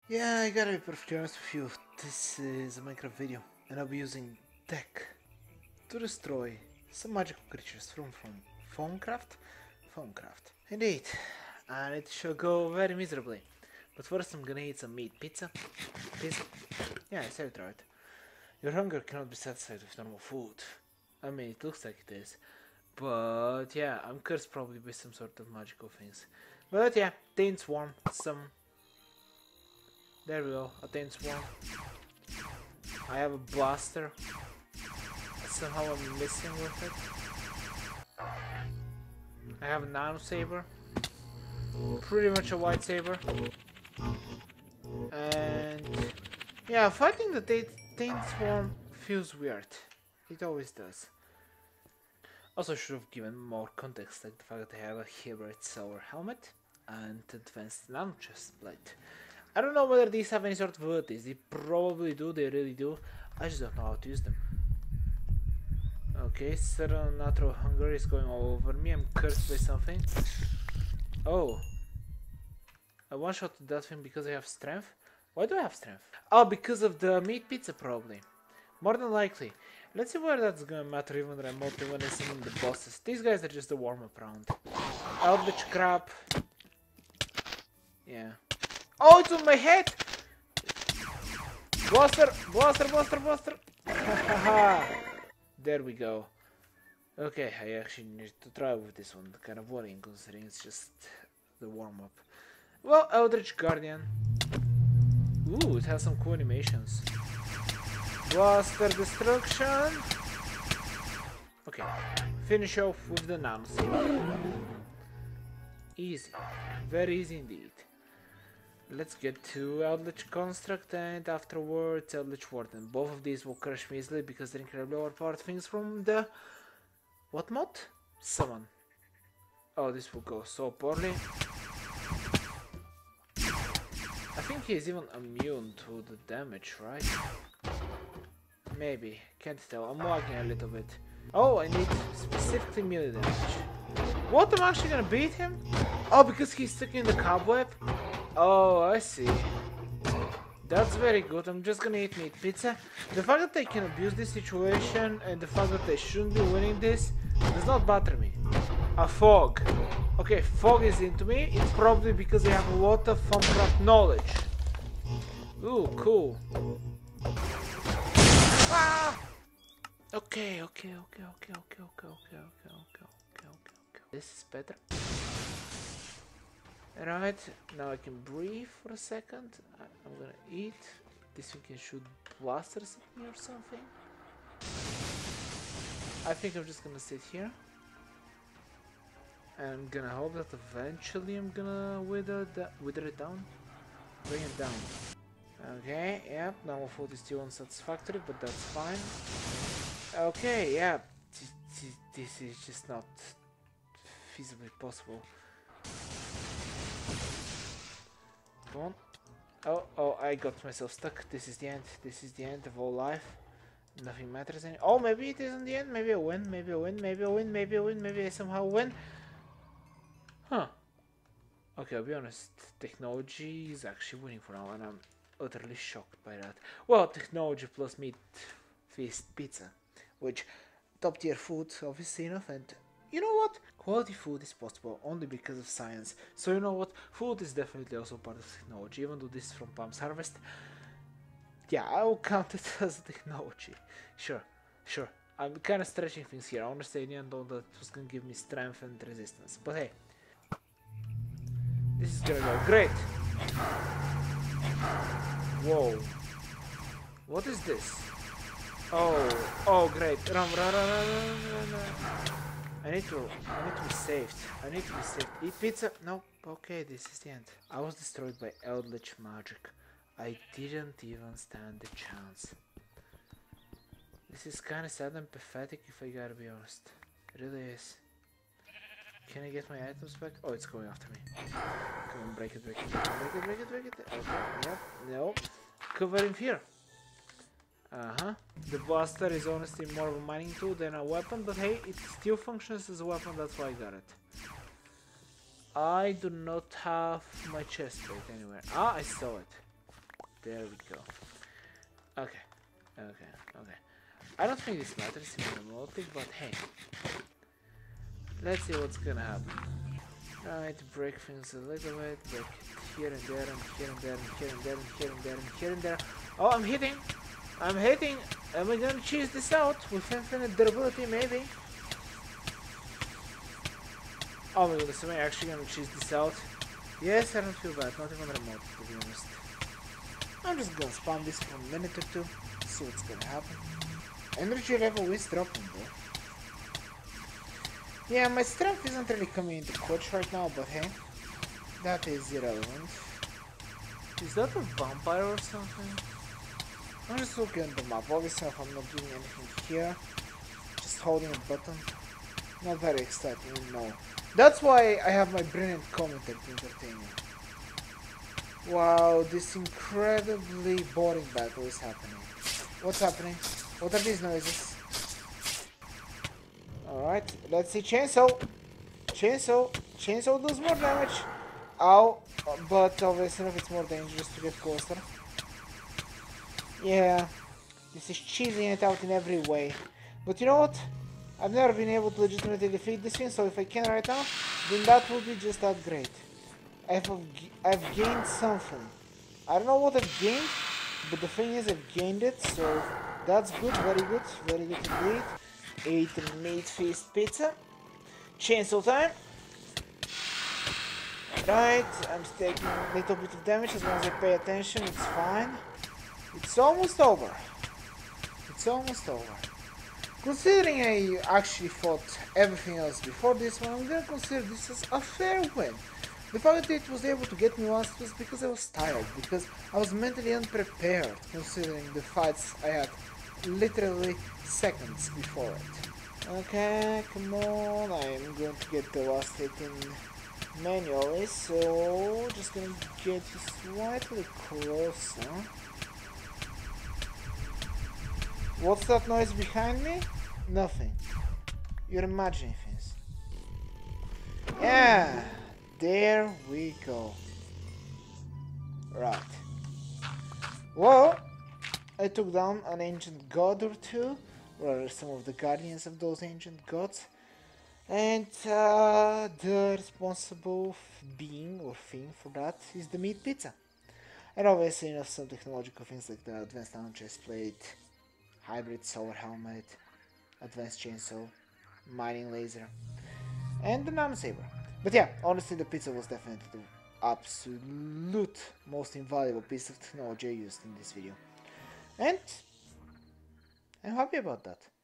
Yeah, I gotta be perfectly honest with you. This is a Minecraft video, and I'll be using tech to destroy some magical creatures from Thaumcraft. Thaumcraft. Indeed, and it shall go very miserably. But first, I'm gonna eat some meat. Pizza? Pizza? Yeah, I said it right. Your hunger cannot be satisfied with normal food. I mean, it looks like it is. But yeah, I'm cursed probably with some sort of magical things. But yeah, Taint Swarm, some. There we go, a Taint Swarm. I have a blaster. Somehow I'm missing with it. I have a nano saber. Pretty much a white saber. And yeah, fighting the Taint Swarm feels weird. It always does. Also should have given more context, like the fact that I have a hybrid solar helmet and advanced nano chest plate. I don't know whether these have any sort of abilities. They probably do, they really do. I just don't know how to use them. Okay, sudden natural hunger is going all over me. I'm cursed by something. Oh. I one-shot that thing because I have strength? Why do I have strength? Oh, because of the meat pizza probably. More than likely. Let's see where that's gonna matter even remotely when I summon the bosses. These guys are just a warm-up round. Eldritch crap. Yeah. Oh, it's on my head! Blaster! Blaster! Blaster! Blaster! Haha! There we go. Okay, I actually need to try with this one. Kind of worrying considering it's just the warm-up. Well, Eldritch Guardian. Ooh, it has some cool animations. Blaster destruction. Okay, finish off with the nano saber. Easy, very easy indeed. Let's get to Eldritch Construct and afterwards Eldritch Warden. Both of these will crush me easily because they're incredibly overpowered things from the... what mod? Summon. Oh, this will go so poorly. I think he's even immune to the damage, right? Maybe, can't tell, I'm lagging a little bit. Oh, I need specifically melee damage. What, I'm actually gonna beat him? Oh, because he's stuck in the cobweb? Oh, I see. That's very good, I'm just gonna eat meat pizza. The fact that I can abuse this situation and the fact that I shouldn't be winning this does not bother me. A fog. Okay, fog is into me, it's probably because I have a lot of Thaumcraft knowledge. Ooh, cool. Ah! Okay. This is better. Right, now I can breathe for a second. I'm gonna eat. This thing can shoot blasters at me or something. I think I'm just gonna sit here. And I'm gonna hope that eventually I'm gonna wither it down. Bring it down. Okay, yeah, normal food is still unsatisfactory, but that's fine. Okay, yeah, this is just not feasibly possible. Come on. Oh, I got myself stuck. This is the end. This is the end of all life. Nothing matters anymore. Oh, maybe it isn't the end. Maybe I win. Maybe I win. Maybe I win. Maybe I win. Maybe I somehow win. Huh. Okay, I'll be honest. Technology is actually winning for now, and I'm utterly shocked by that. Well, technology plus meat feast pizza, which top tier food, obviously enough, and you know what? Quality food is possible only because of science. So you know what? Food is definitely also part of technology, even though this is from Palm's Harvest. Yeah, I will count it as technology. Sure. I'm kind of stretching things here. I understand the end all that was gonna give me strength and resistance, but hey. This is gonna go great. Whoa. What is this? Oh, great. Run. I need to be saved. Eat pizza? No. Okay, this is the end. I was destroyed by Eldritch magic. I didn't even stand a chance. This is kinda sad and pathetic if I gotta be honest. It really is. Can I get my items back? Oh, it's going after me. Come on, break it. Okay, yep, no. Cover him here. The blaster is honestly more of a mining tool than a weapon, but hey, it still functions as a weapon, that's why I got it. I do not have my chest plate anywhere. Ah, I saw it. There we go. Okay. Okay. Okay. I don't think this matters remotely, but hey. Let's see what's gonna happen. Right, break things a little bit, break it here and there and here and there and here and there and here and there and here and there. Oh, I'm hitting! I'm hitting! Am I gonna cheese this out with infinite durability, maybe? Oh my goodness, am I actually gonna cheese this out? Yes, I don't feel bad, not even remote, to be honest. I'm just gonna spam this for a minute or two, see what's gonna happen. Energy level is dropping though. Yeah, my strength isn't really coming into clutch right now, but hey, that is irrelevant. Is that a vampire or something? I'm just looking at the map. Obviously, if I'm not doing anything here, just holding a button. Not very exciting, no. That's why I have my brilliant commentator to entertain you. Wow, this incredibly boring battle is happening. What's happening? What are these noises? Alright, let's see. Chainsaw! Chainsaw! Chainsaw does more damage! Ow! But obviously it's more dangerous to get closer. Yeah, this is cheesing it out in every way. But you know what? I've never been able to legitimately defeat this thing, so if I can right now, then that will be just that great. I've gained something. I don't know what I've gained, but the thing is I've gained it, so that's good, very good indeed. Ate a meat feast pizza. Chainsaw time. Right, I'm taking a little bit of damage as long as I pay attention, it's fine. It's almost over. It's almost over. Considering I actually fought everything else before this one, I'm gonna consider this as a fair win. The fact that it was able to get me once was because I was tired, because I was mentally unprepared considering the fights I had literally seconds before it. Okay, come on, I'm going to get the last hit in manually, so just gonna get you slightly closer. What's that noise behind me? Nothing. You're imagining things. Yeah, there we go. Right. Well, I took down an ancient god or two, or some of the guardians of those ancient gods, and the responsible being or thing for that is the meat pizza. And obviously, you know, some technological things like the advanced chest plate, hybrid solar helmet, advanced chainsaw, mining laser, and the nano saber. But yeah, honestly, the pizza was definitely the absolute most invaluable piece of technology I used in this video. And I'm happy about that.